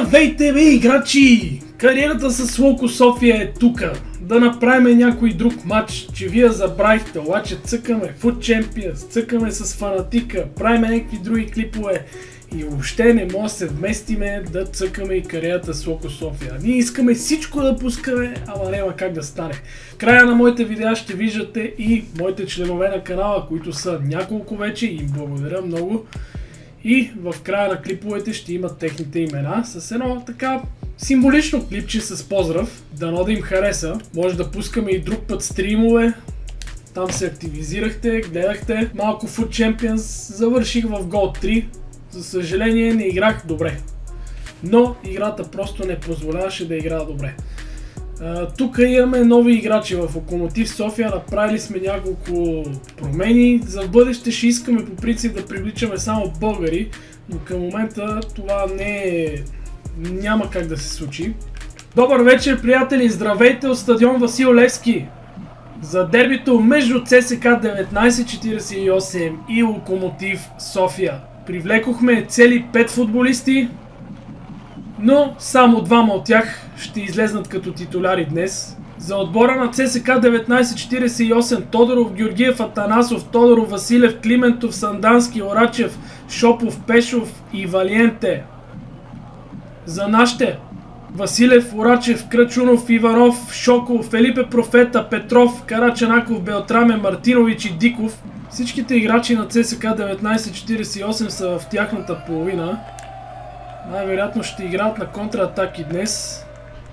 Здравейте, бе, играчи! Кариерата с Локо София е тука. Да направим някой друг матч, че вие забравихте, обаче цъкаме Foot Champions, цъкаме с Фанатика, правим някакви други клипове и въобще не може да се вместиме да цъкаме и кариерата с Локо София. Ние искаме всичко да пускаме, ама няма как да стане. В края на моите видеа ще виждате и моите членове на канала, които са няколко вече и им благодаря много. И в края на клиповете ще имат техните имена с едно така символично клипче с поздрав. Дано да им хареса. Може да пускаме и друг път стримове. Там се активизирахте, гледахте. Малко Foot Champions. Завърших в гол 3. За съжаление не играх добре. Но играта просто не позволяваше да играя добре. Тук имаме нови играчи в Локомотив София, направили сме няколко промени. За бъдеще ще искаме по принцип да привличаме само българи, но към момента това няма как да се случи. Добър вечер, приятели, здравейте от стадион Васил Левски за дербито между ЦСК 1948 и Локомотив София. Привлекохме цели 5 футболисти, но само двама от тях ще излезнат като титуляри днес. За отбора на ЦСК 1948 Тодоров, Георгиев, Атанасов, Тодоров, Василев, Климентов, Сандански, Орачев, Шопов, Пешов и Валиенте. За нашите Василев, Орачев, Крачунов, Иванов, Шоков, Фелипе Профета, Петров, Карачанаков, Белтраме, Мартинович и Диков. Всичките играчи на ЦСК 1948 са в тяхната половина. Най-вероятно ще играят на контратаки днес.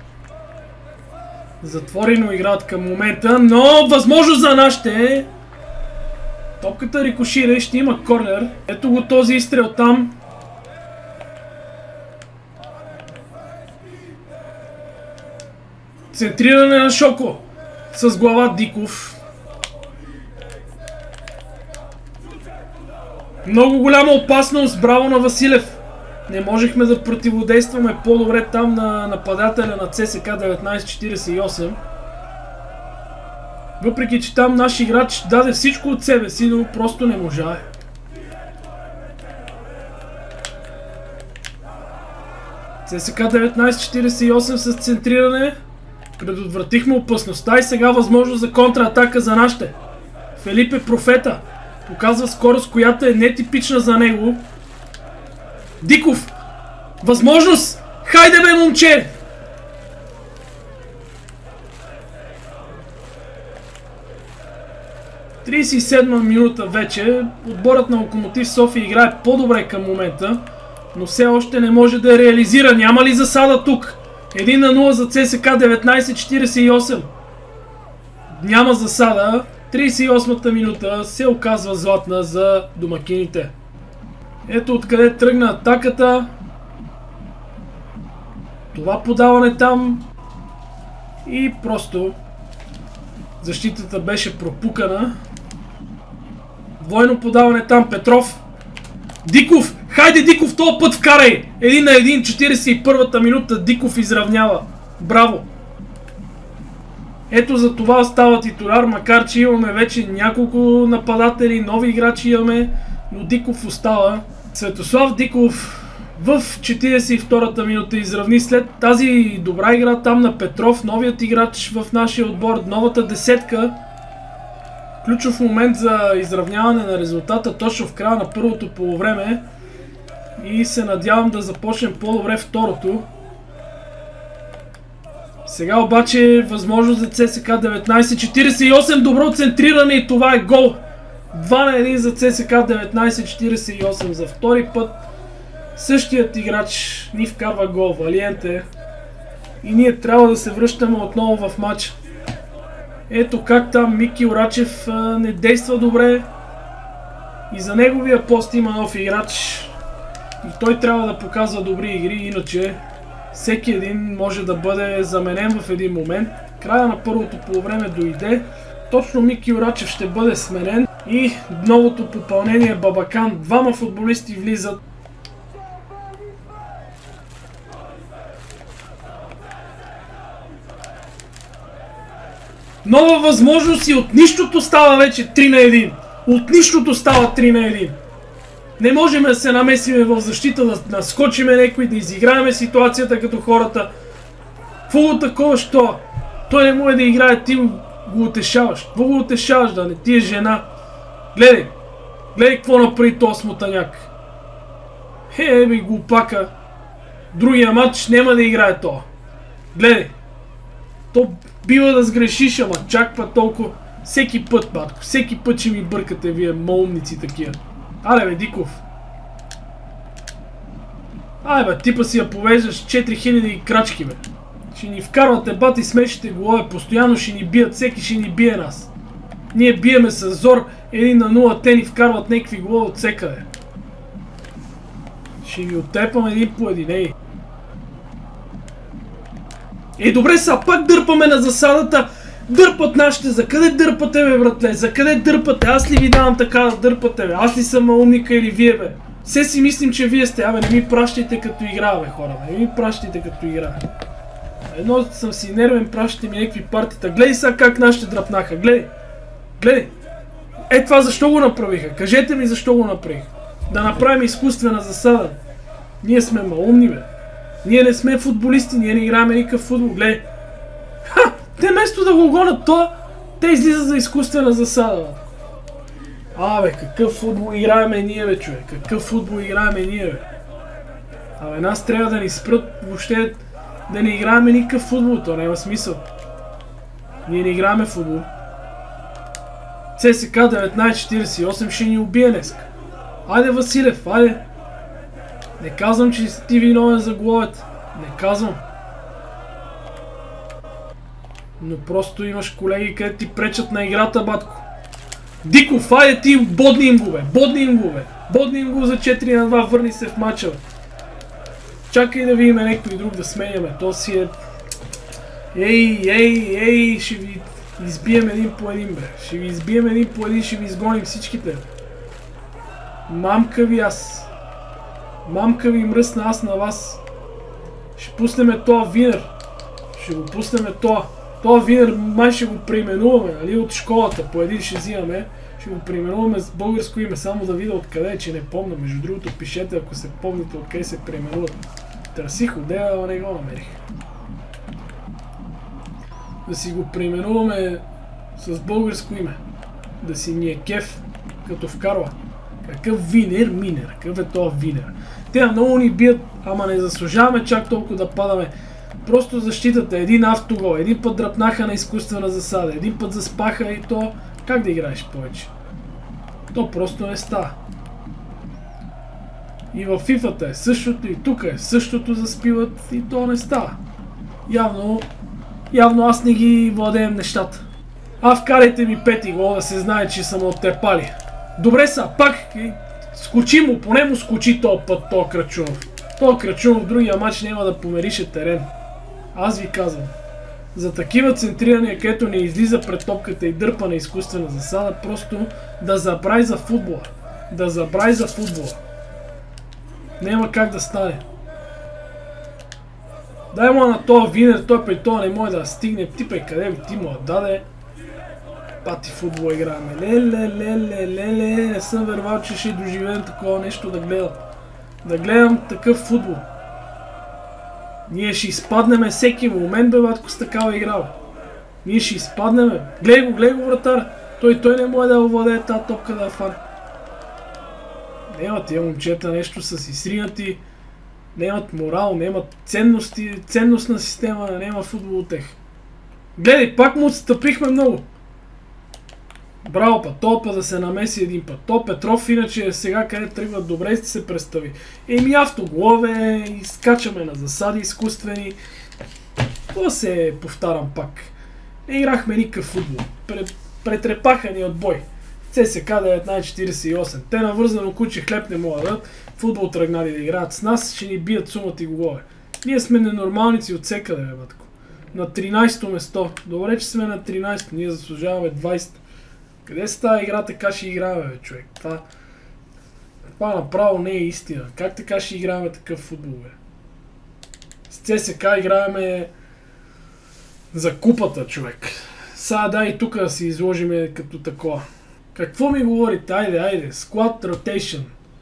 Затворено играят към момента, но възможност за нашите. Топката рикошира и ще има корнер. Ето го този изстрел там. Центриране на Шоко с глава Диков. Много голяма опасност, браво на Василев. Не можехме да противодействаме по-добре там на нападателя на ЦСК 1948. Въпреки че там наш играч даде всичко от себе си, но просто не можа. ЦСК 1948 с центриране. Предотвратихме опасността и сега възможност за контратака за нашите. Фелипе Профета показва скорост, която е нетипична за него. Диков! Възможност! Хайде бе, момче! – 37 минута вече. Отборът на Локомотив София играе по-добре към момента, но все още не може да реализира. Няма ли засада тук? 1-0 за ЦСК 1948. Няма засада. 38-та минута се оказва златна за домакините. Ето откъде тръгна атаката. Това подаване там. И просто защитата беше пропукана. Двойно подаване там. Петров. Диков. Хайде Диков, този път вкарай. 1-1, 41-та минута. Диков изравнява. Браво. Ето за това става титуляр, макар че имаме вече няколко нападатели, нови играчи имаме, но Диков остава. Светослав Диков в 42-та минута изравни след тази добра игра там на Петров, новият играч в нашия отбор, новата десетка. Ключов момент за изравняване на резултата точно в края на първото полувреме и се надявам да започнем по-добре второто. Сега обаче възможност за ЦСК 1948, добро центриране и това е гол. 2-1 за ЦСК 1948 за втори път. Същият играч ни вкарва гол, Валиенте. И ние трябва да се връщаме отново в матча. Ето как там Мики Орачев не действа добре. И за неговия пост има нов играч. И той трябва да показва добри игри, иначе всеки един може да бъде заменен в един момент. Края на първото полувреме дойде. Точно Мики Орачев ще бъде сменен. И новото попълнение Бабакан. Двама футболисти влизат. Нова възможност и от нищото става вече 3-1. От нищото става 3-1. Не можем да се намесиме в защита, да наскочиме някой, да изиграеме ситуацията като хората. Какво такова, що? Той не може да играе, ти го утешаваш. Какво го утешаваш, да не ти е жена? Гледай! Гледай какво направи този смутаняк. Бе, глупака. Другия матч няма да играе това. Гледай! То бива да сгрешиш, ама чак па толкова. Всеки път, батко, всеки път ще ми бъркате вие малумници такива. Аре бе, Диков. Ай бе, типа си я повеждаш 4000 крачки бе. Ще ни вкарвате бати смешите голове, постоянно ще ни бият, всеки ще ни бие нас. Ние биеме с зор 1-0, те ни вкарват някакви голове от всекъде. Ще ви оттепам един по един, ей. Добре, са пак дърпаме на засадата. Дърпат нашите, за къде дърпате бе, братле? За къде дърпате? Аз ли ви давам така да дърпате бе? Аз ли съм малумника или вие бе? Все си мислим, че вие сте, не ми пращайте като игра бе, хора, не ми пращайте като игра. Едно съм си нервен, пращате ми някакви партита. Гледай сега как нашите дръпнаха, гледай. Гледай. Това защо го направиха? Кажете ми защо го направиха. Да направим изкуствена засада. Ние сме малумни бе. Ние не сме футболисти, ние не играем никакъв футбол, гледай. Те вместо да го гонят това, те излизат за изкуствена засада. Бе, какъв футбол играеме ние бе, човек? Какъв футбол играеме ние бе? Нас трябва да ни спрат въобще да не играеме никакъв футбол, то няма смисъл. Ние не играеме футбол. ЦСК 1948 ще ни убие днеска. Айде Василев, айде. Не казвам, че си ти виновен за головете. Не казвам. Но просто имаш колеги, където ти пречат на играта, батко. Диков, айде ти, бодни им го бе, бодни им го бе. Бодни им го за 4-2, върни се в матча бе. Чакай да видим някой друг да сменяме, то си е... Ей, ще ви избием един по един бе. Ще ви избием един по един, ще ви изгоним всичките. Мамка ви аз. Мамка ви мръсна аз на вас. Ще пуснеме тоя винер. Ще го пуснеме тоя. Тоя винер май ще го преименуваме, нали, от школата. По един ще взимаме. Ще го преименуваме с българско име, само да видя откъде е, че не помня. Между другото пишете, ако се помните откъде се преименуват. Търсих отдея, но не го намерих. Да си го преименуваме с българско име. Да си ни е кеф, като вкарва. Какъв винер, минер? Какъв е това винер? Те много ни бият, ама не заслужаваме чак толкова да падаме. Просто защитата, един автогол, един път дръпнаха на изкуствена засада, един път заспаха и то... Как да играеш повече? То просто не става. И в FIFA-та е същото, и тук е същото, заспиват и то не става. Явно аз не ги владеем нещата. Вкарайте ми 5 гола, да се знае, че съм оттепали. Добре са, пак скочи му, поне му скочи този път, този Крачунов. Този Крачунов в другия матч няма да померише терен. Аз ви казвам. За такива центрирания, където не излиза пред топката и дърпа на изкуствена засада, просто да забрави за футбола. Да забрави за футбола. Няма как да стане. Дай му на този винер, той при това не може да стигне. Типа къде би ти му даде. Пати футбол играеме. Леле, не съм вервал, че ще доживеем такова нещо да гледам. Да гледам такъв футбол. Ние ще изпаднеме всеки момент, бе, батко, с такава игра, бе. Ние ще изпаднеме. Гледай го, вратар. Той не може да овладее тази топка да я фане. Нямат тия момчета нещо са си сринати. Нямат морал, нямат ценности, ценностна система, няма футбол от тех. Гледай, пак му отстъпихме много. Браво па, то па да се намеси един път. То Петров, иначе сега къде тръгва добре сте се представи. Автоголове, изкачаме на засади изкуствени. Това се повтарям пак. Не играхме никакъв футбол. Претрепаха ни отбой. ЦСК 1948. Те на вързано куче хлеб не могат да дадат. Футбол тръгнали да играят с нас, ще ни бият сумата и голове. Ние сме ненормалници от всекъде, бе, батко. На 13-то место. Добре, че сме на 13-то. Ние заслужаваме 20-то. Къде се тази игра, така ще играем, бе, човек? Това направо не е истина. Как така ще играем такъв футбол, бе? С ЦСК играеме за купата, човек. Сега дай и тук да си изложиме като такова. Какво ми говорите? Айде, squad rotation.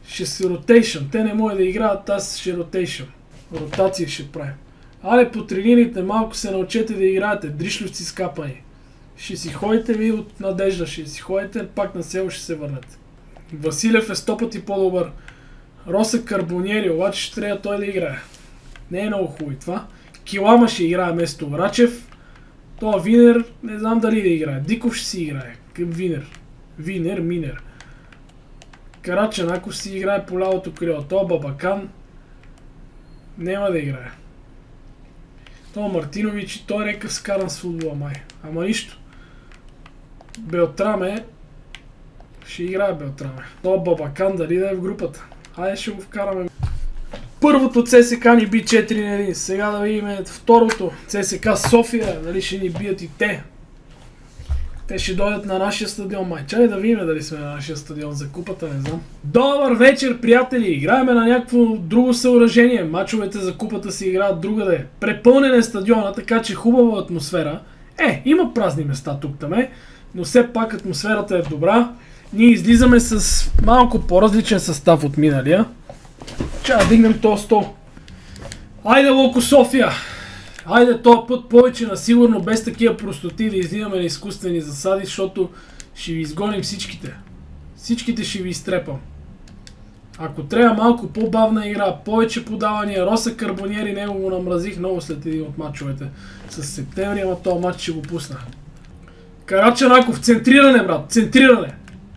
Ще си ротейшн. Те не могат да играят, аз ще ротейшн. Ротация ще правим. Але по тренирите малко се научете да играете. Дришливци скапани. Ще си ходите ви от надежда. Ще си ходите, пак на село ще се върнете. Василев е 100 пъти по-добър. Роса Карбониери, обаче ще трябва той да играе. Не е много хубаво това. Килама ще играе вместо Врачев. Това Винер, не знам дали да играе. Диков ще си играе. Към Винер. Винер, Минер. Карачанаков си играе по лявото крило. Това Бабакан няма да играе. Това Мартинович и той е някакъв скаран с футбола май. Ама нищо. Белтраме ще играе Белтраме. Това Бабакан дали да е в групата. Хайде ще го вкараме. Първото ЦСК ни би 4-1. Сега да видим второто. ЦСК София. Дали ще ни бият и те. Те ще дойдат на нашия стадион май. Чай да видим дали сме на нашия стадион за купата, не знам. Добър вечер, приятели! Играеме на някакво друго съоръжение. Мачовете за купата се играят другаде. Препълнен е стадиона, така че хубава атмосфера. Има празни места тук-таме, но все пак атмосферата е добра. Ние излизаме с малко по-различен състав от миналия. Чай да дигнем този стол. Айде, Локо София! Айде този път повече на сигурно, без такива простоти да излизаме на изкуствени засади, защото ще ви изгоним всичките. Всичките ще ви изтрепам. Ако трябва малко по-бавна игра, повече подавания, Роса Карбониери, него го намразих много след един от матчовете с септември, ама този матч ще го пусна. Карачанаков, центриране, брат, центриране!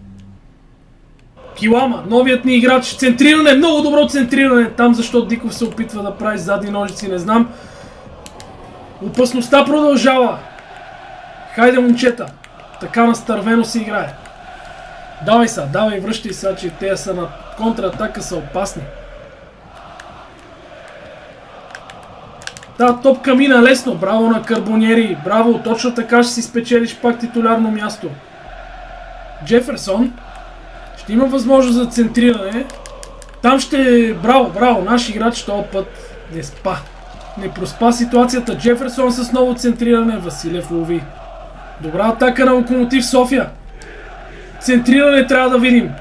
Килама, новият ни играч, центриране, много добро центриране, там защо Диков се опитва да прави задни ножици, не знам. Опасността продължава. Хайде, момчета. Така настървено се играе. Давай са, давай, връщай сега, че те са на контратака, са опасни. Та топка мина лесно. Браво на Карбониери. Браво, точно така ще си спечелиш пак титулярно място. Джеферсон. Ще има възможност за центриране. Там ще... Браво, браво. Наш играч този път не спа. Не проспа ситуацията. Джеферсон с ново центриране. Василев лови. Добра атака на Локомотив София. Центриране трябва да видим.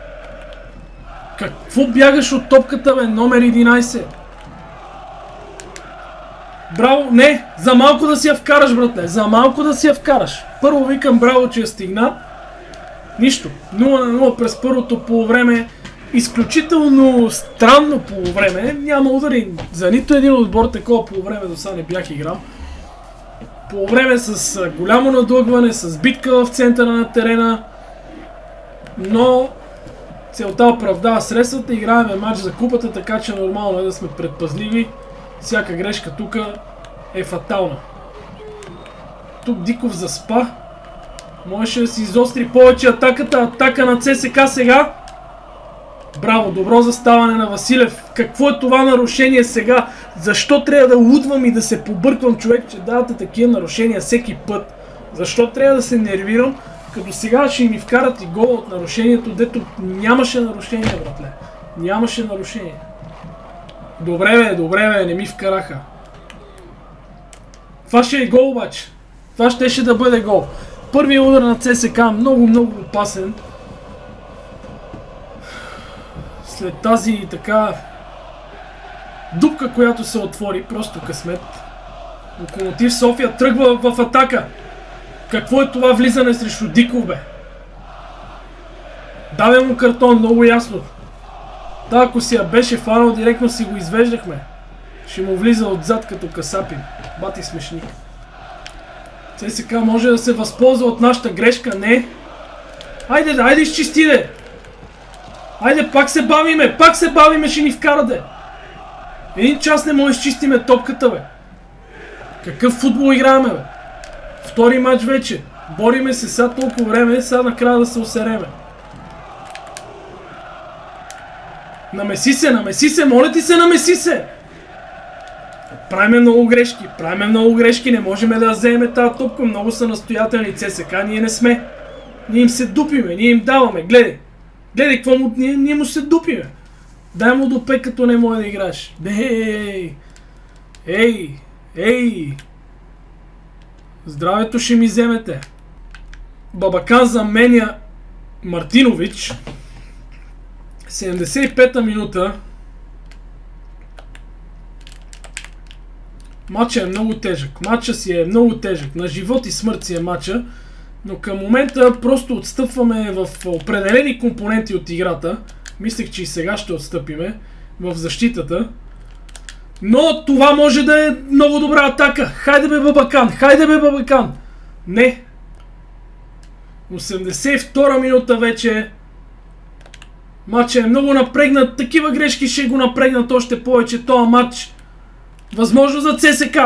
Какво бягаш от топката, бе? Номер 11. Браво. Не. За малко да си я вкараш, братле. За малко да си я вкараш. Първо викам браво, че я стигна. Нищо. 0-0 през първото полувреме. Изключително странно полувреме. Няма удари. За нито един отбор такова полувреме до сега не бях играл. Полувреме с голямо надлъгване, с битка в центъра на терена. Но целта оправдава средствата. Играеме матч за купата, така че нормално е да сме предпазливи. Всяка грешка тук е фатална. Тук Диков заспа. Можеше да си изостри повече атаката. Атака на ЦСК сега. Браво, добро заставане на Василев. Какво е това нарушение сега? Защо трябва да лудвам и да се побърквам, човек, че давате такива нарушения всеки път? Защо трябва да се нервирам, като сега ще ми вкарат и гол от нарушението, дето нямаше нарушение, братле. Нямаше нарушение. Добре бе, не ми вкараха. Това ще е гол обаче. Това ще да бъде гол. Първият удар на ЦСК много опасен. След тази така дупка, която се отвори, просто късмет. Локомотив София тръгва в атака. Какво е това влизане срещу Диков, бе? Давя му картон, много ясно. Да, ако си я беше фанал, директно си го извеждахме. Ще му влиза отзад като касапин. Бати смешник. ЦСК може да се възползва от нашата грешка, не? Айде изчисти, де! Айде, пак се бавиме, ще ни вкара, де! Един час не може да изчистиме топката, бе! Какъв футбол играеме, бе? Втори матч вече. Бориме се сега толкова време, сега накрая да се усереме. Намеси се, моля ти се, намеси се! Правиме много грешки, не можем да вземем тази топка, много са настоятелни ЦСК, ние не сме. Ние им се дупиме, ние им даваме, гледай, какво му, ние му се дупиме. Дай му допе, като не може да играеш. Ей! Здравето ще ми вземете. Бабакан заменя Мартинович. 75-та минута. Матчът е много тежък. Матчът си е много тежък. На живот и смърт си е матча. Но към момента просто отстъпваме в определени компоненти от играта. Мислех, че и сега ще отстъпиме в защитата. Но това може да е много добра атака. Хайде бе Бабакан! Хайде бе Бабакан! Не. 82-та минута вече. Матчът е много напрегнат. Такива грешки ще го напрегнат още повече този матч. Възможно за ЦСК.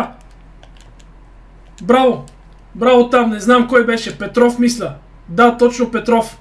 Браво. Браво там. Не знам кой беше. Петров мисля. Да, точно Петров.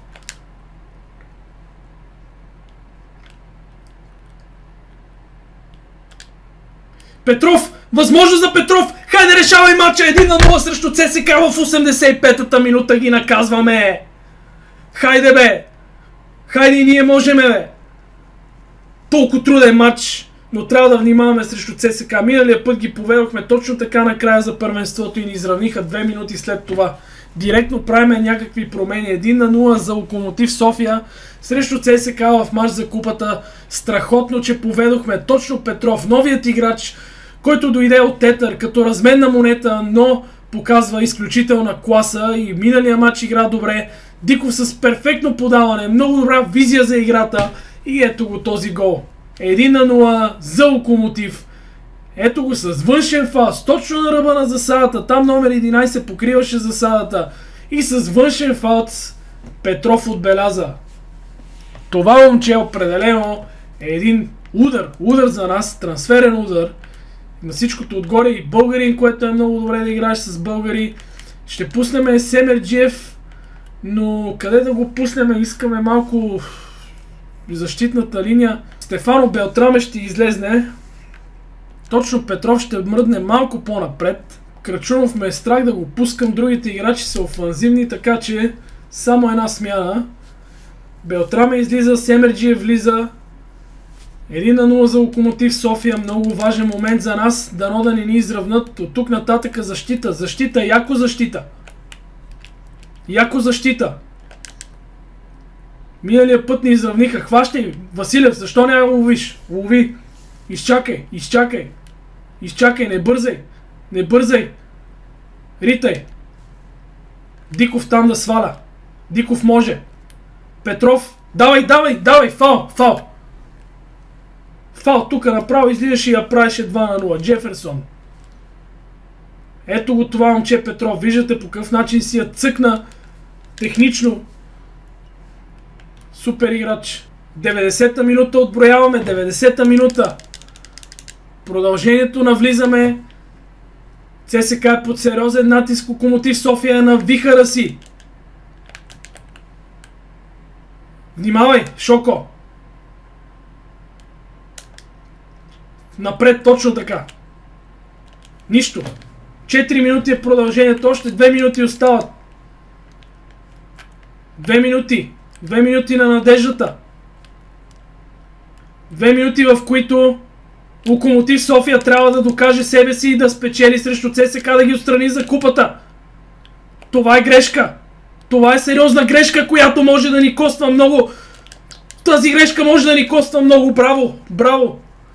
Петров! Възможно за Петров! Хайде решавай матча! 1-0 срещу ЦСК в 85-та минута ги наказваме! Хайде бе! Хайде, ние можеме бе! Толкова труден матч, но трябва да внимаваме срещу ЦСК. Миналия път ги поведохме точно така накрая за първенството и ни изравниха 2 минути след това. Директно правиме някакви промени. 1-0 за Локомотив София срещу ЦСК в матч за купата. Страхотно, че поведохме точно Петров, новият играч, който дойде от Тетър като разменна монета, но показва изключителна класа и миналия матч игра добре. Диков с перфектно подаване, много добра визия за играта и ето го този гол. 1-0 за Локомотив. Ето го с външен фаус, точно на ръба на засадата. Там номер 11 покриваше засадата. И с външен фаус Петров отбеляза. Това момче определено е един удар за нас, трансферен удар. На всичкото отгоре и българин, което е много добре да играеш с българи. Ще пуснем Семерджиев, но къде да го пуснем? Искаме малко защитната линия. Стефано Белтраме ще излезне. Точно Петров ще мръдне малко по-напред. Крачунов ме е страх да го пускам. Другите играчи са офанзивни, така че само една смяна. Белтраме излиза, Семерджиев влиза. 1-0 за Локомотив София. Много важен момент за нас. Дано да не ни изравнат. От тук нататък защита. Защита, яко защита. Яко защита. Миналия път ни изравниха. Хващай, Василев, защо не го ловиш? Лови. Изчакай, изчакай. Изчакай, не бързай. Не бързай. Ритай. Диков там да сваля. Диков може. Петров. Давай, давай, давай. Фаул, фаул. Фаул, тук направо излизаш и я правеше 2-0. Джеферсон. Ето го това момче Петров. Виждате по какъв начин си я цъкна технично. Супер играч. 90-та минута отброяваме. 90-та минута. Продължението навлизаме. ЦСК е под сериозен натиск. Локомотив София е на вихара си. Внимавай, Шоко. Напред, точно така. Нищо. 4 минути е продължението. Още 2 минути остават. 2 минути. 2 минути на надеждата. 2 минути, в които Локомотив София трябва да докаже себе си и да спечели срещу ЦСК, да ги отстрани за купата. Това е грешка. Това е сериозна грешка, която може да ни коства много. Тази грешка може да ни коства много. Браво! Браво!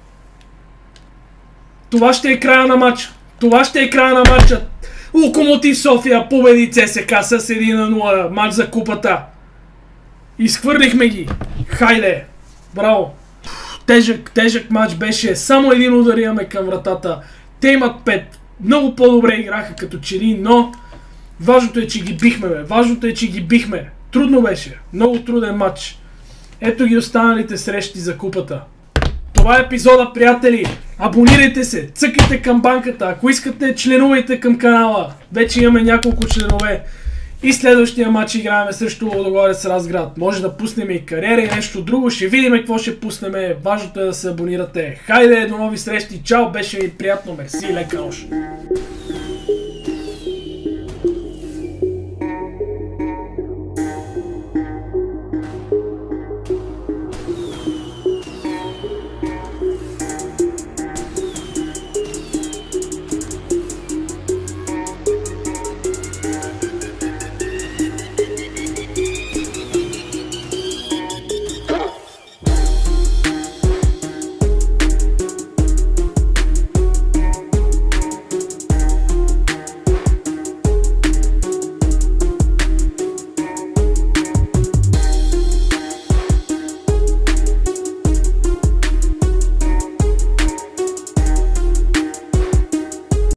Това ще е края на матча. Това ще е края на матча. Локомотив София победи ЦСК с 1-0. Матч за купата. Изхвърлихме ги. Хайде! Браво! Тежък матч беше. Само един удар имаме към вратата. Те имат 5. Много по-добре играха като че ли, но важното е, че ги бихме, бе. Важното е, че ги бихме. Трудно беше. Много труден матч. Ето ги останалите срещи за купата. Това е епизода, приятели. Абонирайте се, цъкайте към банката. Ако искате, членувайте към канала. Вече имаме няколко членове. И следващия матч играем срещу Лудогорец Разград. Може да пуснем и кариера и нещо друго. Ще видим какво ще пуснем. Важното е да се абонирате. Хайде, до нови срещи. Чао, беше ми приятно. Мерси, лека нощ.